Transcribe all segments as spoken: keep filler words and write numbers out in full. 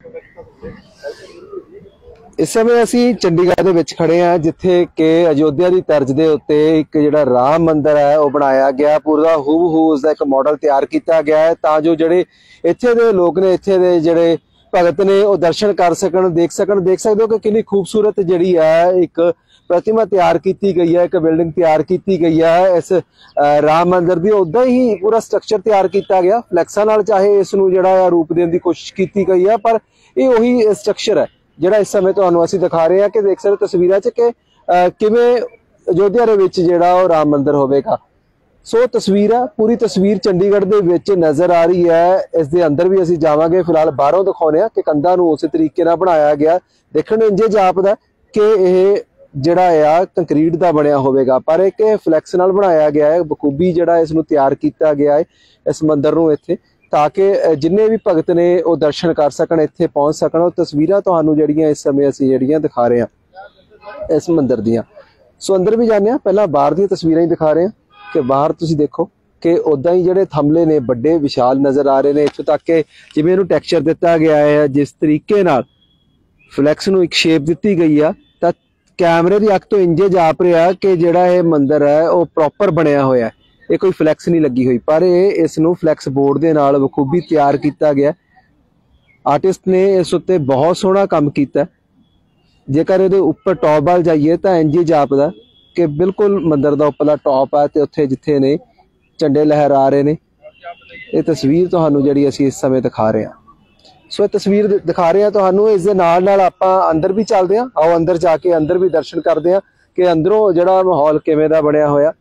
इस समय असी चंडीगढ़ दे विच खड़े हैं जिथे कि अयोध्या की तर्ज दे उत्ते एक जिहड़ा राम मंदिर है वो बनाया गया, पूरा हूबहू उसका एक मॉडल तैयार किया गया है तां जो जिहड़े इत्थे दे लोग ने, इत्थे दे जिहड़े भगत ने वो दर्शन कर सकन, देख सकन। देख सकते हो कि कितनी खूबसूरत जिहड़ी है एक प्रतिमा तैयार की गई है, एक बिल्डिंग तैयार की गई है इस राम मंदिर की। उदा ही पूरा स्ट्रक्चर तैयार किया गया फ्लैक्सां नाल, चाहे इसनूं जिहड़ा रूप देने की कोशिश की गई है, पर यह उही स्ट्रक्चर है जिहड़ा इस समय तुहानूं असीं दिखा रहे हैं कि देख सकते तस्वीरां च कि किवें अयोध्या दे विच जिहड़ा वो राम मंदिर होवेगा। सो तस्वीर है, पूरी तस्वीर चंडीगढ़ दे विच नज़र आ रही है। इस दे अंदर भी असीं जावांगे, फिलहाल बाहरों दिखाउने आ कि कंधां नूं उस तरीके नाल बनाया गया। देखण इंजे जापदा कि यह जिहड़ा आ कंक्रीट दा बनिया होवेगा, पर एक फ्लैक्स नाल बनाया गया है, बखूबी जिहड़ा इसनूं तैयार किया गया है इस मंदिर नूं इत्थे, ताकि जिन्ने भी भगत ने वो दर्शन कर सकन, इत्थे पहुंच सकन। और तस्वीरां तुहानूं जिहड़ियां इस समय असीं जिहड़ियां दिखा रहे हैं इस मंदिर दियां। सो अंदर भी जाने, पहला बाहर दी तस्वीरां ही दिखा रहे हैं कि बाहर तुसीं देखो कि उदा ही जिहड़े थंबले ने बड़े विशाल नज़र आ रहे हैं। इत्थों तक कि जिवें इहनूं टैक्सचर दिता गया है, जिस तरीके नाल फ्लैक्स नूं एक शेप दी गई आ, तां कैमरे की अख तो इंजे जाप रहा कि जिहड़ा यह मंदिर है वो प्रॉपर बनया होया है, ये कोई फ्लैक्स नहीं लगी हुई, पर यह इसनूं फ्लैक्स बोर्ड दे नाल बखूबी तैयार किया गया। आर्टिस्ट ने इस उत्ते बहुत सोहना काम किया। जेकर इहदे उपर टॉप वाल जाइए तो इंजे जापदा कि बिल्कुल मंदिर का उपरला टॉप है, तो उत्थे जिथे ने झंडे लहरा रहे ने। ये तस्वीर तुहानूं जिहड़ी असीं इस समय दिखा रहे हैं। सो तस्वीर दिखा रहे हैं तुहानूं, इस दे नाल नाल आपां अंदर भी चलदे हां। आओ अंदर जाके अंदर भी दर्शन करते हैं कि अंदरों जिहड़ा माहौल किवें दा बनया होया।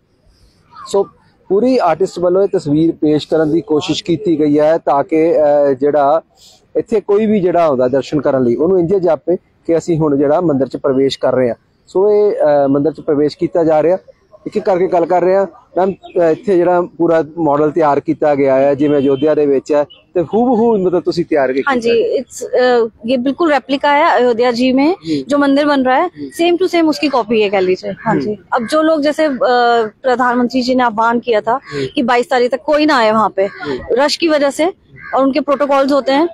सो पूरी आर्टिस्ट वालों तस्वीर पेश करने की कोशिश की गई है ताकि जिहड़ा इत्थे कोई भी जिहड़ा आउंदा दर्शन करने लई उहनूं इंजे जापे कि असीं हुण जिहड़ा मंदिर च प्रवेश कर रहे हैं। सो ये मंदिर च प्रवेश किया जा रहा। एक एक करके गल कर रहे हैं। मैम इत्थे जिहड़ा पूरा मॉडल तैयार किया गया है जिवें अयोध्या दे विच है, ते हूबहू मतलब तुसीं तैयार कीता? हाँ जी, इट्स ये बिल्कुल रेप्लिका है अयोध्या जी में जो मंदिर बन रहा है, सेम टू सेम उसकी कॉपी है कह लीजिए। हाँ जी, अब जो लोग जैसे प्रधानमंत्री जी ने आह्वान किया था कि बाईस तारीख तक कोई ना आए वहाँ पे रश की वजह से, और उनके प्रोटोकॉल्स होते हैं,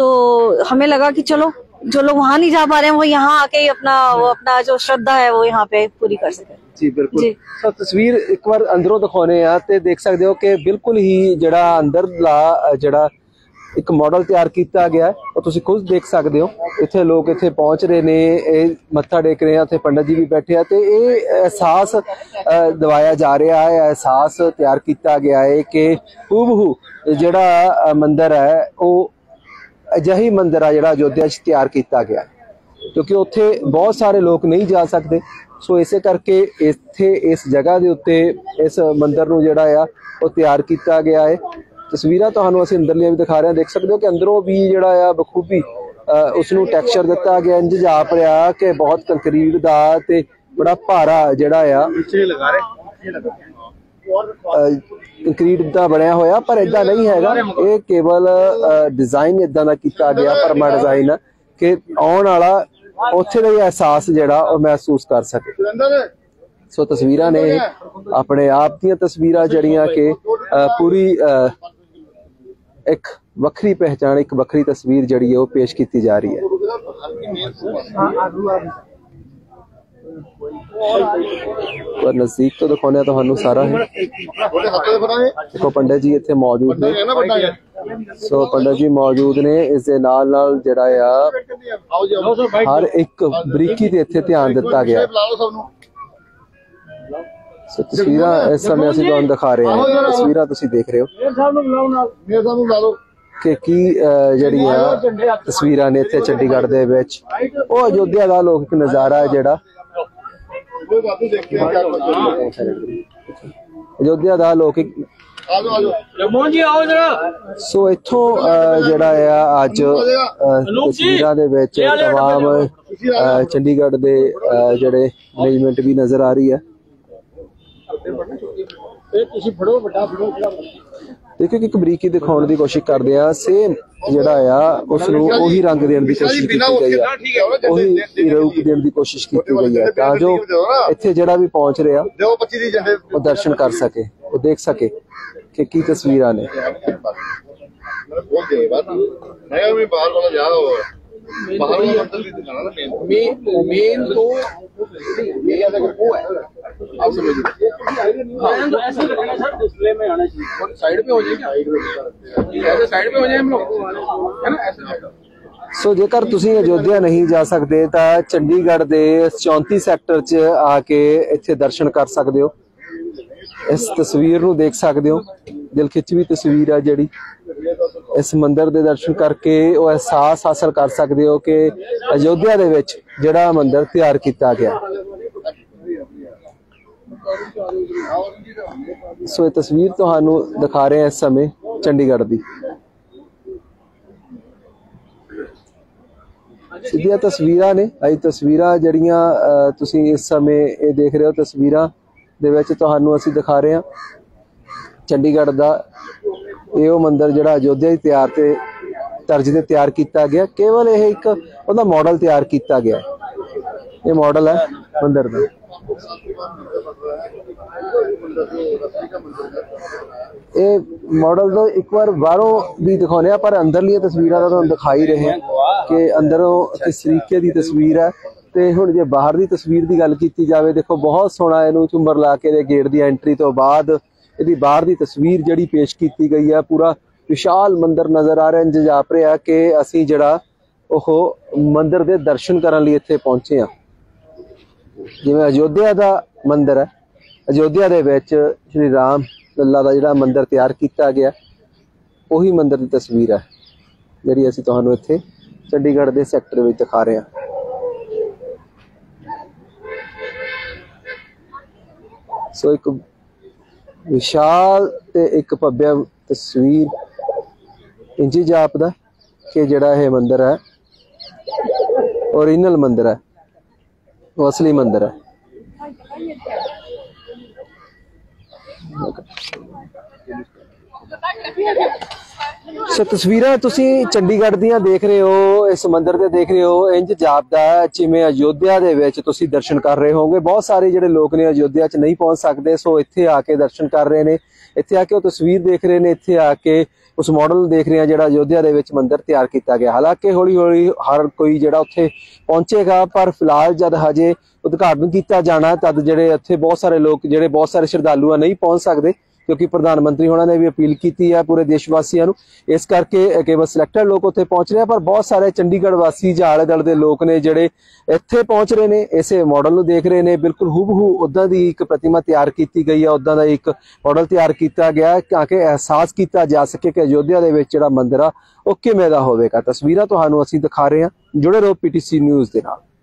तो हमें लगा कि चलो जो लोग वहाँ नहीं जा पा रहे हैं वो यहाँ आके ही अपना वो अपना जो श्रद्धा है वो यहाँ पे पूरी कर सके। जी बिल्कुल जी। सो तस्वीर एक बार अंदरों दिखाने आ ते देख सकते हो कि बिल्कुल ही जड़ा अंदर ला जड़ा एक मॉडल तैयार किया गया है, और तुसीं खुद देख सकते हो इत्थे लोग इत्थे पहुंच रहे ने, मत्था टेक रहे हैं, इत्थे पंडित जी भी बैठे हैं, ते ये एहसास दवाया जा रहा है, एहसास तैयार किया गया है कि हूबहू जड़ा मंदिर है वो अजिही मंदिर है जिहड़ा अयोध्या च तैयार किया गया, क्योंकि उत्थे बहुत सारे लोग नहीं जा सकते। सो इसे करके इत्थे इस जगह के उत्ते इस मंदिर नूं जिहड़ा आ वो तैयार किया गया है। तस्वीरां तुहानूं असीं अंदरलियां भी दिखा रहे हैं, देख सकते हो कि अंदरों भी जिहड़ा आ बखूबी उसनूं टैक्सचर दिता गया, इंज जाप रहा कि बहुत कंक्रीट दा ते बड़ा भारा जिहड़ा आ कंक्रीट दा बनया होया, पर इदां नहीं हैगा। ये केवल डिजाइन इदां दा कीता गया, परमा डिजाइन है कि आउण वाला उत्थे दा एहसास जिहड़ा वो महसूस कर सके। सो तस्वीरां ने अपने आप दी तस्वीरां जड़ियां कि पूरी एक वक्री पहचान, एक वक्री तस्वीर जड़ी है वो पेश की जा रही है। तो नजदीक तो दिखाने तो सारा है। देखो पंडित जी इत्थे मौजूद ने। सो पंडित जी मौजूद ने, इस दे नाल नाल जिहड़ा आ हर एक बरीकी ते इत्थे ध्यान दिता गया। सो तस्वीरां इस समय असीं तुहानूं दिखा रहे हैं, तस्वीरां तुसीं देख रहे हो कि की जिहड़ी आ तस्वीरां ने इत्थे चंडीगढ़ दे विच वो अयोध्या दा लौकिक नज़ारा है जिहड़ा अयोध्या दा लौकिक। सो इत्थों जिहड़ा आ अज तस्वीरां दे विच तमाम चंडीगढ़ दे जिहड़े मैनेजमेंट भी नजर आ रही है। देखो कि बरीकी दिखाने की कोशिश करते हैं, सेम जिहड़ा आ उसनूं उही रंग देने की कोशिश की गई है, उही रूप देने की कोशिश की गई है, तां जो इत्थे जिहड़ा भी पहुंच रहा वो दर्शन कर सके, वो देख सके कि की तस्वीरां ने। बोल दे बात मैं मैं बाहर वाला जा बाहर वाला मंदिर भी दिखाना ना मेन मेन तो ये ज्यादा वो है आप समझिए हां तो ऐसे रखना सर डिस्प्ले में आना चाहिए साइड पे हो जाए ऐसे साइड पे हो जाए हम लोग है ना ऐसे ਸੋ ਜੇਕਰ ਤੁਸੀਂ ਅਯੋਧਿਆ ਨਹੀਂ ਜਾ ਸਕਦੇ ਤਾਂ ਚੰਡੀਗੜ੍ਹ ਦੇ ਚੌਂਤੀ ਸੈਕਟਰ 'ਚ ਆ ਕੇ ਇੱਥੇ ਦਰਸ਼ਨ ਕਰ ਸਕਦੇ ਹੋ। ਇਸ ਤਸਵੀਰ ਨੂੰ ਦੇਖ ਸਕਦੇ ਹੋ, ਦਿਲ ਖਿੱਚਵੀਂ ਤਸਵੀਰ ਆ ਜਿਹੜੀ। ਇਸ ਮੰਦਿਰ ਦੇ ਦਰਸ਼ਨ ਕਰਕੇ ਉਹ ਅਹਿਸਾਸ ਹਾਸਲ ਕਰ ਸਕਦੇ ਹੋ ਕਿ ਅਯੋਧਿਆ ਦੇ ਵਿੱਚ ਜਿਹੜਾ ਮੰਦਿਰ ਤਿਆਰ ਕੀਤਾ ਗਿਆ। ਸੋ ਇਹ ਤਸਵੀਰ ਤੁਹਾਨੂੰ ਦਿਖਾ ਰਹੇ ਹਾਂ ਇਸ ਸਮੇਂ ਚੰਡੀਗੜ੍ਹ ਦੀ। ਸਿੱਧੀਆਂ ਤਸਵੀਰਾਂ ਨੇ, ਇਹ ਤਸਵੀਰਾਂ ਜਿਹੜੀਆਂ ਤੁਸੀਂ ਇਸ ਸਮੇਂ ਇਹ ਦੇਖ ਰਹੇ ਹੋ, ਤਸਵੀਰਾਂ ਦੇ ਵਿੱਚ ਤੁਹਾਨੂੰ ਅਸੀਂ ਦਿਖਾ ਰਹੇ ਹਾਂ ਚੰਡੀਗੜ੍ਹ ਦਾ ਇਹ ਉਹ ਮੰਦਿਰ ਜਿਹੜਾ ਅਯੋਧਿਆ ਦੀ ਤਿਆਰ ਤੇ ਤਰਜ਼ ਤੇ ਤਿਆਰ ਕੀਤਾ ਗਿਆ। ਕੇਵਲ ਇਹ ਇੱਕ ਉਹਦਾ ਮਾਡਲ ਤਿਆਰ ਕੀਤਾ ਗਿਆ, ਇਹ ਮਾਡਲ ਹੈ ਮੰਦਿਰ ਦਾ। ਇਹ ਮਾਡਲ ਤੋਂ ਇੱਕ ਵਾਰ ਬਾਹਰੋਂ ਵੀ ਦਿਖਾਉਂਦੇ ਆ, ਪਰ ਅੰਦਰਲੀਆਂ ਤਸਵੀਰਾਂ ਤਾਂ ਤੁਹਾਨੂੰ ਦਿਖਾ ਹੀ ਰਹੇ ਕਿ ਅੰਦਰੋਂ ਕਿਸ ਤਰੀਕੇ ਦੀ ਤਸਵੀਰ ਹੈ। ਤੇ ਹੁਣ ਜੇ ਬਾਹਰ ਦੀ ਤਸਵੀਰ ਦੀ ਗੱਲ ਕੀਤੀ ਜਾਵੇ, ਦੇਖੋ ਬਹੁਤ ਸੋਹਣਾ ਇਹਨੂੰ ਝੁੰਮਰ ਲਾ ਕੇ ਦੇ ਗੇਟ ਦੀ ਐਂਟਰੀ ਤੋਂ ਬਾਅਦ ਇਹਦੀ ਬਾਹਰ ਦੀ ਤਸਵੀਰ ਜਿਹੜੀ ਪੇਸ਼ ਕੀਤੀ ਗਈ ਹੈ। ਪੂਰਾ ਵਿਸ਼ਾਲ ਮੰਦਿਰ ਨਜ਼ਰ ਆ ਰਿਹਾ, ਇੰਜ ਜਾਪ ਰਿਹਾ ਕਿ ਅਸੀਂ ਜਿਹੜਾ ਉਹ ਮੰਦਿਰ ਦੇ ਦਰਸ਼ਨ ਕਰਨ ਲਈ ਇੱਥੇ ਪਹੁੰਚੇ ਹਾਂ। ਜਿਵੇਂ ਅਯੋਧਿਆ ਦਾ ਮੰਦਿਰ ਹੈ, ਅਯੋਧਿਆ ਦੇ ਵਿੱਚ ਸ਼੍ਰੀ ਰਾਮ ਲੱਲਾ ਦਾ ਜਿਹੜਾ ਮੰਦਿਰ ਤਿਆਰ ਕੀਤਾ ਗਿਆ, ਉਹੀ ਮੰਦਿਰ ਦੀ ਤਸਵੀਰ ਹੈ ਜਿਹੜੀ ਅਸੀਂ ਤੁਹਾਨੂੰ ਇੱਥੇ ਚੰਡੀਗੜ੍ਹ ਦੇ ਸੈਕਟਰ ਵਿੱਚ ਦਿਖਾ ਰਹੇ ਹਾਂ। ਸੋ ਇੱਕ ਵਿਸ਼ਾਲ ਤੇ ਇੱਕ ਭव्य ਤਸਵੀਰ ਇੰਜ ਜਾਪਦਾ ਕਿ ਜਿਹੜਾ ਇਹ ਮੰਦਿਰ ਹੈ ਓਰੀਜਨਲ ਮੰਦਿਰ ਹੈ, ਉਹ ਅਸਲੀ ਮੰਦਿਰ ਹੈ। ਸੋ ਤਸਵੀਰਾਂ ਤੁਸੀਂ ਚੰਡੀਗੜ੍ਹ ਦੀਆਂ ਦੇਖ ਰਹੇ ਹੋ, ਇਸ ਮੰਦਿਰ ਤੇ ਦੇਖ ਰਹੇ ਹੋ, ਇੰਜ ਜਾਪਦਾ ਜਿਵੇਂ ਅਯੋਧਿਆ ਦੇ ਵਿੱਚ ਤੁਸੀਂ ਦਰਸ਼ਨ ਕਰ ਰਹੇ ਹੋਗੇ। ਬਹੁਤ ਸਾਰੇ ਜਿਹੜੇ ਲੋਕ ਨੇ ਅਯੋਧਿਆ 'ਚ ਨਹੀਂ ਪਹੁੰਚ ਸਕਦੇ, ਸੋ ਇੱਥੇ ਆ ਕੇ ਦਰਸ਼ਨ ਕਰ ਰਹੇ ਨੇ, ਇੱਥੇ ਆ ਕੇ ਉਹ ਤਸਵੀਰ ਦੇਖ ਰਹੇ ਨੇ, ਇੱਥੇ ਆ ਕੇ ਉਸ ਮਾਡਲ ਨੂੰ ਦੇਖ ਰਹੇ ਆ ਜਿਹੜਾ ਅਯੋਧਿਆ ਦੇ ਵਿੱਚ ਮੰਦਿਰ ਤਿਆਰ ਕੀਤਾ ਗਿਆ। ਹਾਲਾਂਕਿ ਹੌਲੀ ਹੌਲੀ ਹਰ ਕੋਈ ਜਿਹੜਾ ਉੱਥੇ ਪਹੁੰਚੇਗਾ, ਪਰ ਫਿਲਹਾਲ ਜਦ ਹਜੇ ਉਦਘਾਟਨ ਕੀਤਾ ਜਾਣਾ ਤਦ ਜਿਹੜੇ ਇੱਥੇ ਬਹੁਤ ਸਾਰੇ ਲੋਕ ਜਿਹੜੇ ਬਹੁਤ ਸਾਰੇ ਸ਼ਰਧਾਲੂ ਆ ਨਹੀਂ ਪਹੁੰਚ ਸਕਦੇ, ਕਿਉਂਕਿ ਪ੍ਰਧਾਨ ਮੰਤਰੀ ਹੋਣਾ ਨੇ ਵੀ ਅਪੀਲ ਕੀਤੀ ਹੈ ਪੂਰੇ ਦੇਸ਼ ਵਾਸੀਆਂ ਨੂੰ। ਇਸ ਕਰਕੇ ਕੇਵਲ ਸਿਲੈਕਟਡ ਲੋਕ ਉੱਥੇ ਪਹੁੰਚ ਰਹੇ ਆ, ਪਰ ਬਹੁਤ ਸਾਰੇ ਚੰਡੀਗੜ੍ਹ ਵਾਸੀ ਜਾਂ ਆਲੇ ਦੁਆਲੇ ਦੇ ਲੋਕ ਨੇ ਜਿਹੜੇ ਇੱਥੇ ਪਹੁੰਚ ਰਹੇ ਨੇ, ਇਸੇ ਮਾਡਲ ਨੂੰ ਦੇਖ ਰਹੇ ਨੇ। ਬਿਲਕੁਲ ਹੂਬਹੂ ਉੱਦਾਂ ਦੀ ਇੱਕ ਪ੍ਰਤਿਮਾ ਤਿਆਰ ਕੀਤੀ ਗਈ ਹੈ, ਉੱਦਾਂ ਦਾ ਇੱਕ ਮਾਡਲ ਤਿਆਰ ਕੀਤਾ ਗਿਆ ਤਾਂ ਕਿ ਅਹਿਸਾਸ ਕੀਤਾ ਜਾ ਸਕੇ ਕਿ ਅਯੋਧਿਆ ਦੇ ਵਿੱਚ ਜਿਹੜਾ ਮੰਦਿਰ ਆ ਉਹ ਕਿਵੇਂ ਦਾ ਹੋਵੇਗਾ। ਤਸਵੀਰਾਂ ਤੁਹਾਨੂੰ ਅਸੀਂ ਦਿਖਾ ਰਹੇ ਹਾਂ, ਜੁੜੇ ਰਹੋ ਪੀਟੀਸੀ ਨਿਊਜ਼ ਦੇ ਨਾਲ।